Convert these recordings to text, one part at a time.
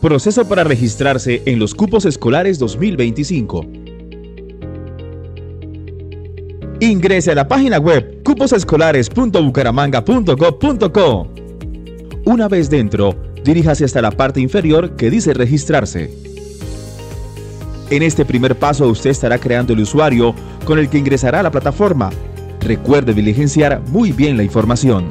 Proceso para registrarse en los cupos escolares 2025. Ingrese a la página web cuposescolares.bucaramanga.gov.co. Una vez dentro, diríjase hasta la parte inferior que dice registrarse. En este primer paso usted estará creando el usuario con el que ingresará a la plataforma. Recuerde diligenciar muy bien la información.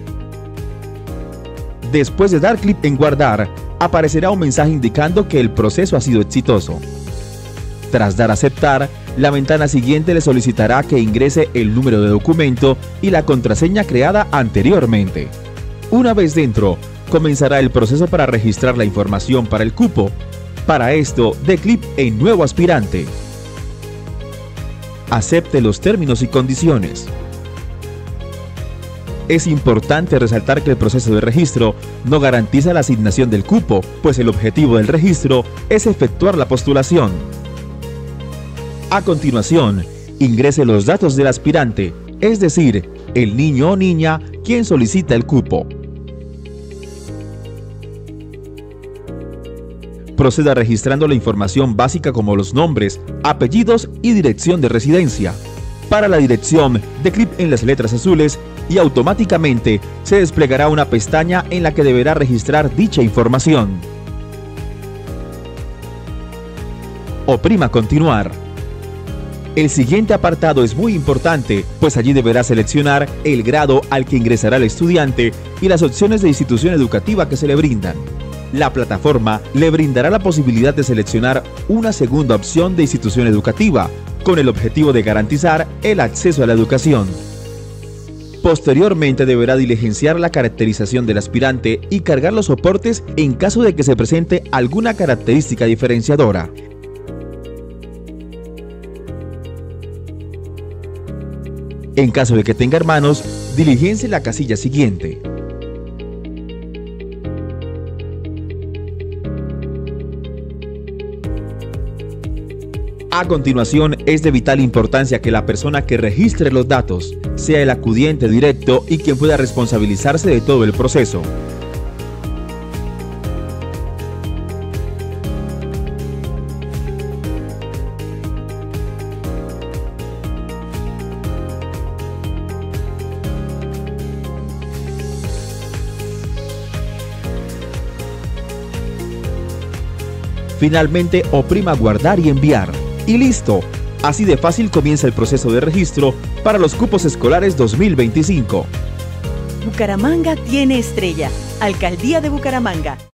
Después de dar clic en guardar, aparecerá un mensaje indicando que el proceso ha sido exitoso. Tras dar a aceptar, la ventana siguiente le solicitará que ingrese el número de documento y la contraseña creada anteriormente. Una vez dentro, comenzará el proceso para registrar la información para el cupo. Para esto, dé clic en Nuevo aspirante. Acepte los términos y condiciones. Es importante resaltar que el proceso de registro no garantiza la asignación del cupo, pues el objetivo del registro es efectuar la postulación. A continuación, ingrese los datos del aspirante, es decir, el niño o niña quien solicita el cupo. Proceda registrando la información básica como los nombres, apellidos y dirección de residencia. Para la dirección, dé clic en las letras azules y automáticamente se desplegará una pestaña en la que deberá registrar dicha información. Oprima Continuar. El siguiente apartado es muy importante, pues allí deberá seleccionar el grado al que ingresará el estudiante y las opciones de institución educativa que se le brindan. La plataforma le brindará la posibilidad de seleccionar una segunda opción de institución educativa, con el objetivo de garantizar el acceso a la educación. Posteriormente deberá diligenciar la caracterización del aspirante y cargar los soportes en caso de que se presente alguna característica diferenciadora. En caso de que tenga hermanos, diligencie la casilla siguiente. A continuación, es de vital importancia que la persona que registre los datos sea el acudiente directo y quien pueda responsabilizarse de todo el proceso. Finalmente, oprima Guardar y enviar. Y listo, así de fácil comienza el proceso de registro para los cupos escolares 2025. Bucaramanga tiene estrella. Alcaldía de Bucaramanga.